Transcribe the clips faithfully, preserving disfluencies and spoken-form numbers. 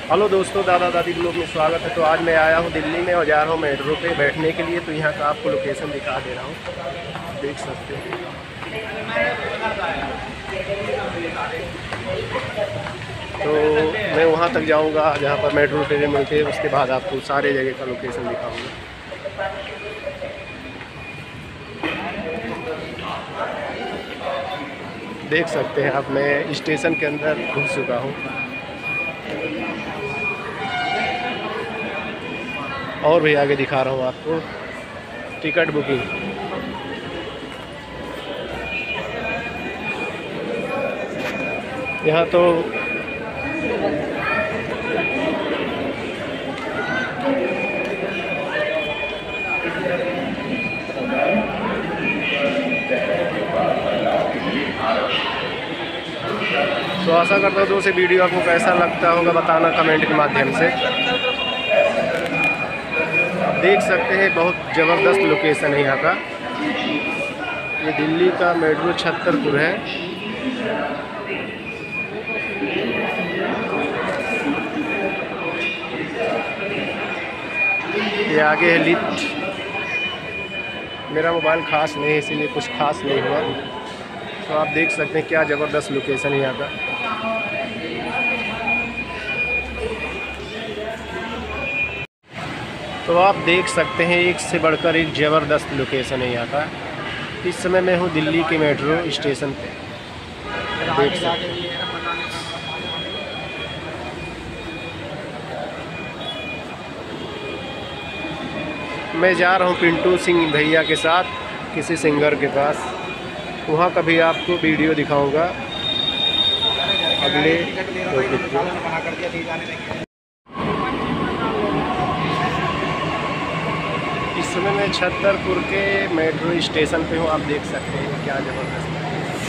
Hello दोस्तों, दादा दादी ब्लॉग में स्वागत है। तो आज मैं आया हूँ दिल्ली में और जा रहा हूँ मेट्रो पे बैठने के लिए। तो यहाँ का आपको लोकेशन दिखा दे रहा हूँ, देख सकते हैं। तो मैं वहाँ तक जाऊँगा जहाँ पर मेट्रो ट्रेन मिलती है, उसके बाद आपको सारे जगह का लोकेशन दिखाऊँगा। देख सकते हैं आप, मैं स्टेशन के अंदर घुस चुका हूँ और भी आगे दिखा रहा हूँ आपको टिकट बुकिंग। यहाँ तो तो आशा करता हूँ दोस्तों वीडियो आपको कैसा लगता होगा, बताना कमेंट के माध्यम से। आप देख सकते हैं बहुत ज़बरदस्त लोकेशन है यहाँ का। ये दिल्ली का मेट्रो छतरपुर है। ये आगे है लिफ्ट। मेरा मोबाइल खास नहीं है इसीलिए कुछ खास नहीं हुआ। तो आप देख सकते हैं क्या ज़बरदस्त लोकेशन है यहाँ का। तो आप देख सकते हैं एक से बढ़कर एक ज़बरदस्त लोकेशन है यहाँ का। इस समय मैं हूँ दिल्ली के मेट्रो स्टेशन पे, देख सकते हैं। मैं जा रहा हूँ पिंटू सिंह भैया के साथ किसी सिंगर के पास। वहाँ का भी आपको वीडियो दिखाऊंगा अगले टॉपिक पे। इस समय मैं छतरपुर के मेट्रो स्टेशन पे हूँ। आप देख सकते हैं क्या ज़बरदस्त है।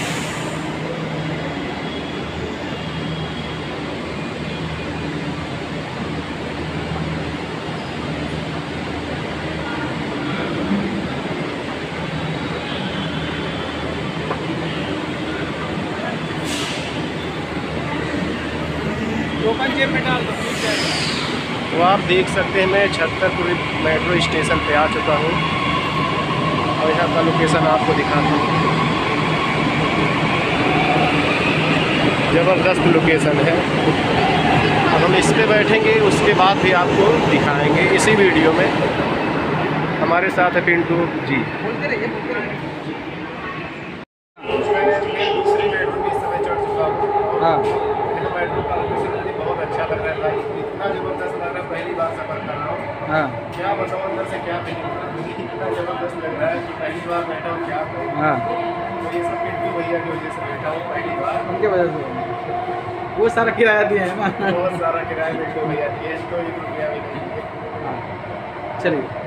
तो आप देख सकते हैं मैं छतरपुर मेट्रो स्टेशन पे आ चुका हूँ और यहाँ का लोकेशन आपको दिखाता हूँ। ज़बरदस्त लोकेशन है। अब हम इस पे बैठेंगे, उसके बाद भी आपको दिखाएंगे इसी वीडियो में। हमारे साथ है पिंटू जी। दूसरी मेट्रो में इस समय चढ़ चुका हूँ। हाँ, मेट्रो का लोकेशन बहुत अच्छा लग रहा है। इतना ज़बरदस्त लग रहा है, पहली बार सफ़र कर रहा हूँ। हाँ, क्या बताऊँ अंदर से क्या फीलिंग, इतना ज़बरदस्त लग रहा है कि पहली बार बैठा हूँ। क्या कहूँ। हाँ, तो ये सब पिंटू भैया की वजह से बैठा हूँ पहली बार, उनके वजह से। वो सारा किराया दिए है ना, बहुत सारा किराया पिंटू भैया दिए, तो एक रुपया भी नहीं दिए। हाँ, चलिए।